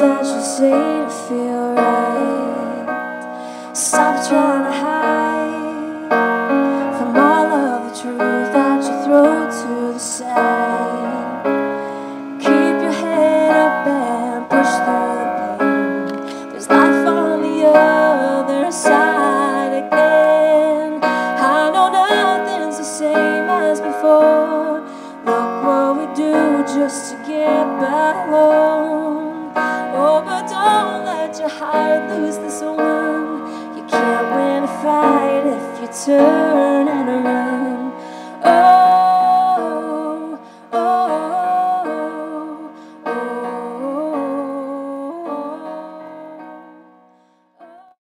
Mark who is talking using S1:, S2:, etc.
S1: that you say to feel right. Stop trying to hide from all of the truth that you throw to the side. Keep your head up and push through the pain. There's life on the other side again. I know nothing's the same as before. Look what we do just to get back home. Oh, but don't let your heart lose this one. You can't win a fight if you turn.